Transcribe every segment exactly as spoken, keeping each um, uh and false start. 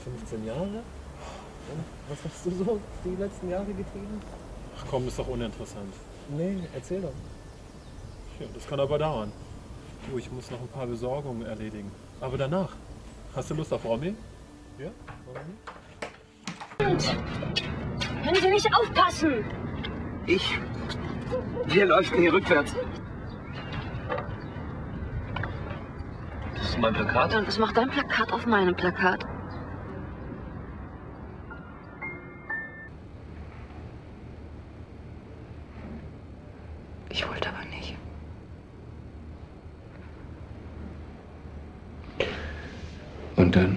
fünfzehn Jahre. Und was hast du so die letzten Jahre getrieben? Ach komm, ist doch uninteressant. Nee, erzähl doch. Ja, das kann aber dauern. Du, ich muss noch ein paar Besorgungen erledigen. Aber danach. Hast du Lust auf Romy? Ja, warum nicht? Können Sie nicht aufpassen? Ich? Wir läuft hier rückwärts. Das ist mein Plakat. Und was macht dein Plakat auf meinem Plakat? Ich wollte aber nicht. Und dann?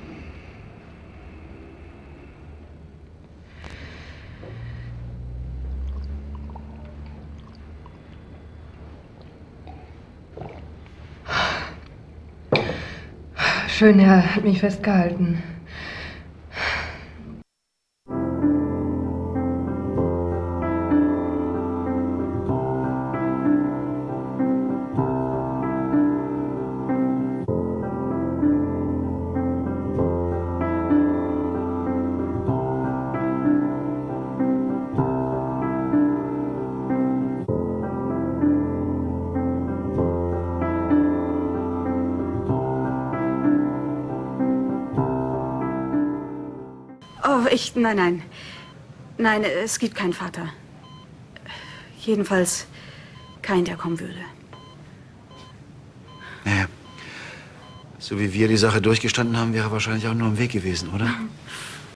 Schön, er hat mich festgehalten. Oh, ich, nein, nein. Nein, es gibt keinen Vater. Jedenfalls keinen, der kommen würde. Naja, so wie wir die Sache durchgestanden haben, wäre wahrscheinlich auch nur im Weg gewesen, oder?